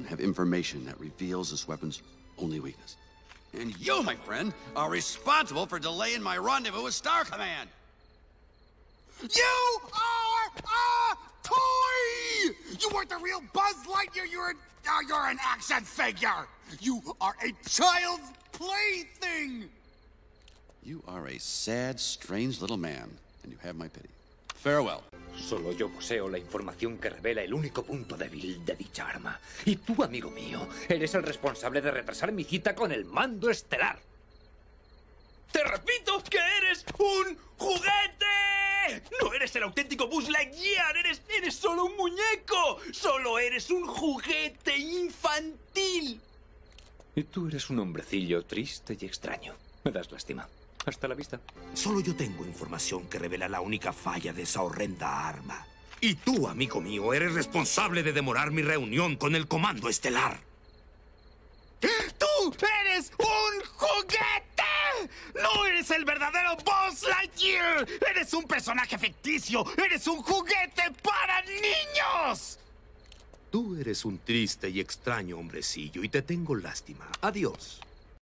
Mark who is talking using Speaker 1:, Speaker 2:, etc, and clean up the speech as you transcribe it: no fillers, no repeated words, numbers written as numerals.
Speaker 1: have information that reveals this weapon's only weakness. And you, my friend, are responsible for delaying my rendezvous with Star Command.
Speaker 2: You are a toy! You weren't the real Buzz Lightyear, you're an action figure! You are a child's plaything!
Speaker 1: You are a sad, strange little man, and you have my pity. Farewell.
Speaker 3: Solo yo poseo la información que revela el único punto débil de dicha arma. Y tú, amigo mío, eres el responsable de retrasar mi cita con el mando estelar. ¡Te repito que eres un juguete! ¡No eres el auténtico Buzz Lightyear! ¡Eres solo un muñeco! ¡Solo eres un juguete infantil! Y tú eres un hombrecillo triste y extraño. Me das lástima. Hasta la vista.
Speaker 2: Solo yo tengo información que revela la única falla de esa horrenda arma. Y tú, amigo mío, eres responsable de demorar mi reunión con el Comando Estelar. ¡Tú eres un juguete! ¡No eres el verdadero Buzz Lightyear! ¡Eres un personaje ficticio! ¡Eres un juguete para niños! Tú eres un triste y extraño hombrecillo y te tengo lástima. Adiós.